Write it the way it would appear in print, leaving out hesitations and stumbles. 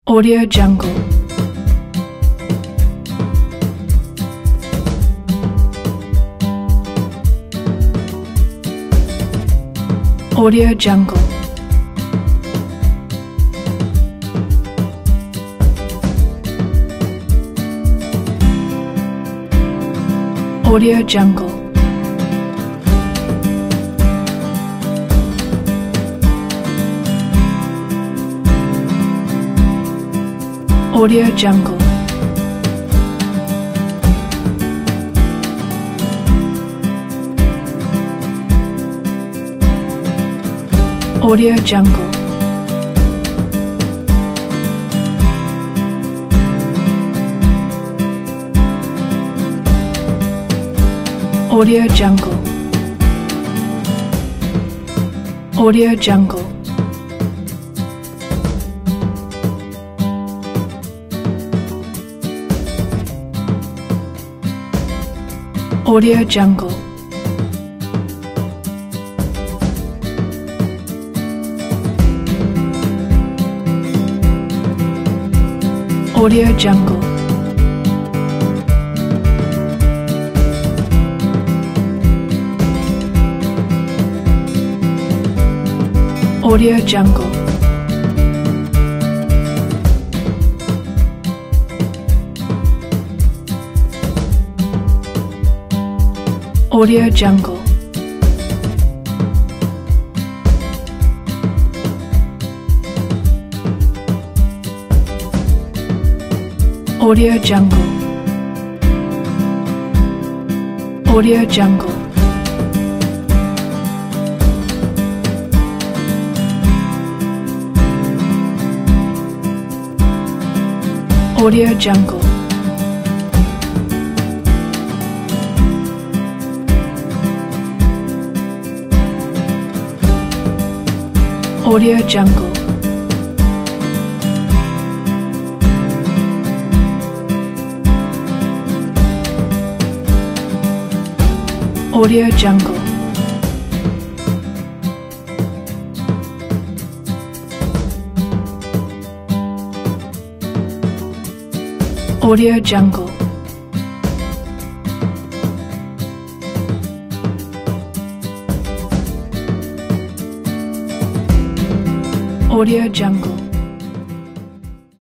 Audio Jungle. Audio Jungle. Audio Jungle. Audio Jungle. Audio Jungle. Audio Jungle. Audio Jungle. Audio Jungle. Audio Jungle. Audio Jungle. Audio Jungle. Audio Jungle. Audio Jungle. Audio Jungle. Audio Jungle. Audio Jungle. Audio Jungle. Audio Jungle.